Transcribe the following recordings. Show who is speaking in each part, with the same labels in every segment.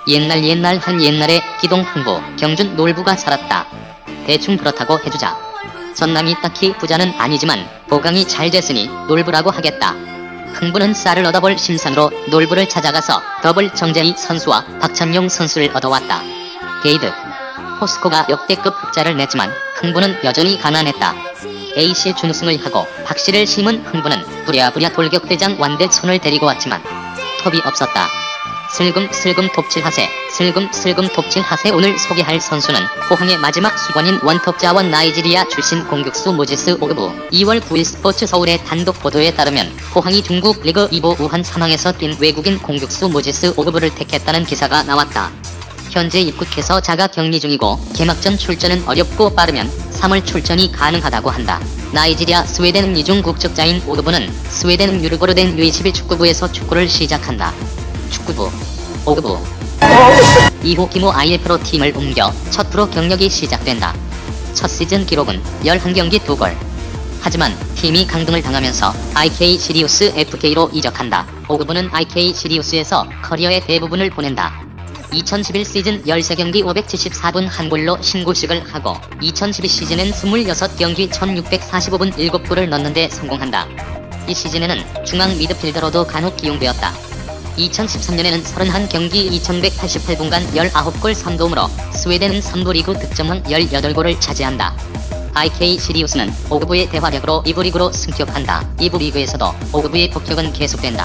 Speaker 1: 옛날 한 옛날에 기동 흥부 경준 놀부가 살았다. 대충 그렇다고 해주자. 전남이 딱히 부자는 아니지만 보강이 잘 됐으니 놀부라고 하겠다. 흥부는 쌀을 얻어볼 심산으로 놀부를 찾아가서 더블 정재희 선수와 박찬용 선수를 얻어왔다. 게이드 포스코가 역대급 흑자를 냈지만 흥부는 여전히 가난했다. A씨 준우승을 하고 박씨를 심은 흥부는 부랴부랴 돌격대장 완대손을 데리고 왔지만 톱이 없었다. 슬금슬금 톱질하세, 슬금슬금 톱질하세. 오늘 소개할 선수는 포항의 마지막 수관인 원톱자원 나이지리아 출신 공격수 모지스 오그부. 2월 9일 스포츠 서울의 단독 보도에 따르면 포항이 중국 리그 2부 우한 사망에서 뛴 외국인 공격수 모지스 오그부를 택했다는 기사가 나왔다. 현재 입국해서 자가 격리 중이고 개막전 출전은 어렵고 빠르면 3월 출전이 가능하다고 한다. 나이지리아 스웨덴 이중 국적자인 오그부는 스웨덴 유르고르덴 U21 축구부에서 축구를 시작한다. 축구부 오그부 이후 기모 IF로 팀을 옮겨 첫 프로 경력이 시작된다. 첫 시즌 기록은 11경기 2골. 하지만 팀이 강등을 당하면서 IK 시리우스 FK로 이적한다. 오그부는 IK 시리우스에서 커리어의 대부분을 보낸다. 2011 시즌 13경기 574분 1골로 신고식을 하고 2012 시즌엔 26경기 1645분 7골을 넣는데 성공한다. 이 시즌에는 중앙 미드필더로도 간혹 기용되었다. 2013년에는 31경기 2188분간 19골 3도움으로 스웨덴은 3부 리그 득점왕 18골을 차지한다. IK 시리우스는 오그부의 대활약으로 2부 리그로 승격한다. 2부 리그에서도 오그부의 폭격은 계속된다.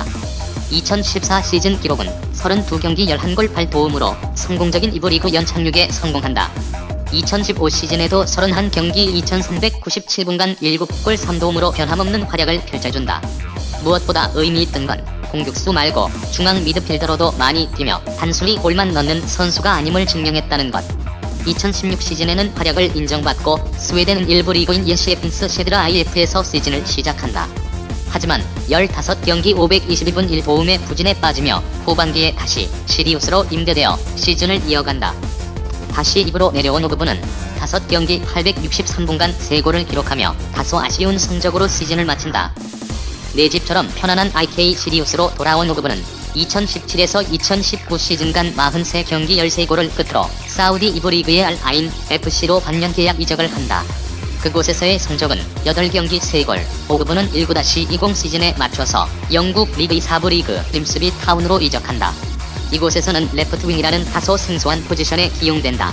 Speaker 1: 2014 시즌 기록은 32경기 11골 8도움으로 성공적인 2부 리그 연착륙에 성공한다. 2015 시즌에도 31경기 2397분간 7골 3도움으로 변함없는 활약을 펼쳐준다. 무엇보다 의미 있던 건 공격수 말고 중앙 미드필더로도 많이 뛰며 단순히 골만 넣는 선수가 아님을 증명했다는 것. 2016 시즌에는 활약을 인정받고 스웨덴은 1부 리그인 예시에핀스 셰드라 IF에서 시즌을 시작한다. 하지만 15경기 522분 1도움의 부진에 빠지며 후반기에 다시 시리우스로 임대되어 시즌을 이어간다. 다시 2부로 내려온 오그부는 5경기 863분간 3골을 기록하며 다소 아쉬운 성적으로 시즌을 마친다. 내 집처럼 편안한 IK 시리우스로 돌아온 오그부는 2017에서 2019 시즌간 43경기 13골을 끝으로 사우디 2부 리그의 알 아인 FC로 반년 계약 이적을 한다. 그곳에서의 성적은 8경기 3골. 오그부는 19-20 시즌에 맞춰서 영국 리그 2 4부 리그 림스비 타운으로 이적한다. 이곳에서는 레프트 윙이라는 다소 생소한 포지션에 기용된다.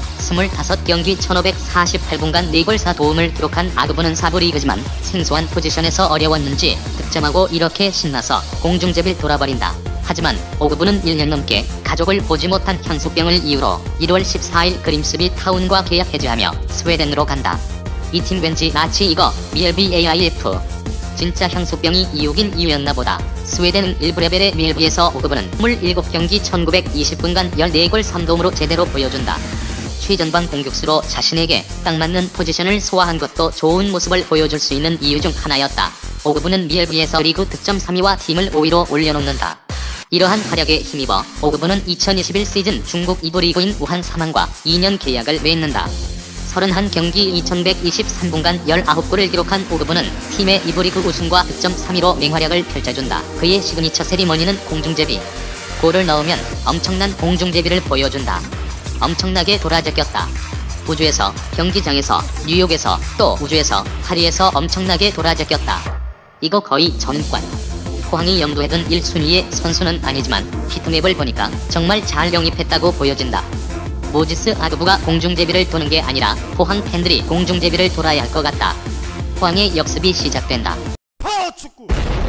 Speaker 1: 25경기 1548분간 4골 4도움을 기록한 아그부는 4부 리그지만 생소한 포지션에서 어려웠는지 득점하고 이렇게 신나서 공중제비를 돌아버린다. 하지만 오그부는 1년 넘게 가족을 보지 못한 향수병을 이유로 1월 14일 그림스비 타운과 계약 해지하며 스웨덴으로 간다. 이 팀 왠지 나치 이거 밀비 AIF 진짜 향수병이 이유긴 이유였나 보다. 스웨덴은 1부 레벨의 밀비에서 오그부는 27경기 1920분간 14골 3도움으로 제대로 보여준다. 최전방 공격수로 자신에게 딱 맞는 포지션을 소화한 것도 좋은 모습을 보여줄 수 있는 이유 중 하나였다. 오그부는 밀비에서 리그 득점 3위와 팀을 5위로 올려놓는다. 이러한 활약에 힘입어 오그부는 2021 시즌 중국 2부 리그인 우한 사망과 2년 계약을 맺는다. 31경기 2123분간 19골을 기록한 오그부는 팀의 2부 리그 우승과 득점 3위로 맹활약을 펼쳐준다. 그의 시그니처 세리머니는 공중제비. 골을 넣으면 엄청난 공중제비를 보여준다. 엄청나게 돌아제꼈다. 우주에서, 경기장에서, 뉴욕에서, 또 우주에서, 파리에서 엄청나게 돌아제꼈다. 이거 거의 전관. 포항이 염두에둔 1순위의 선수는 아니지만 히트맵을 보니까 정말 잘 영입했다고 보여진다. 모지스 아그부가 공중제비를 도는 게 아니라 포항 팬들이 공중제비를 돌아야 할 것 같다. 포항의 역습이 시작된다.
Speaker 2: 축구